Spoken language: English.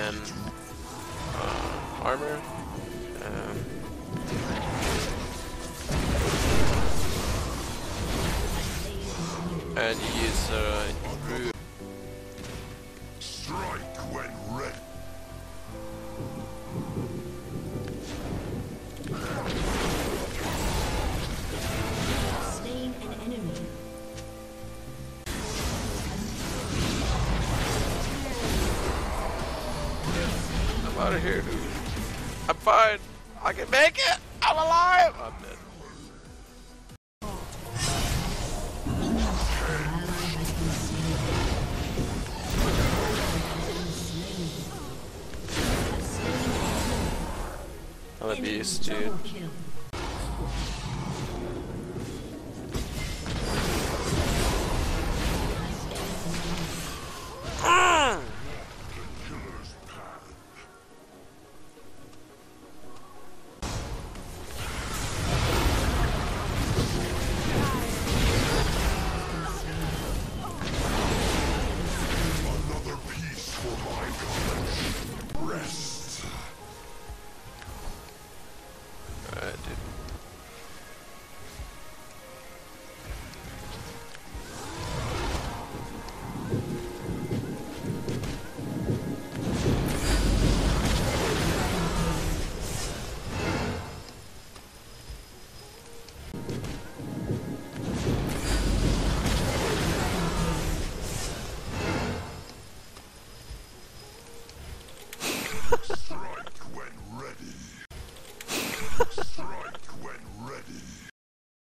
10 armor. And use root. Strike when ready. Slain an enemy. I'm out of here, dude. I'm fine. I can make it. I'm alive. I'm dead. I'm a beast, dude.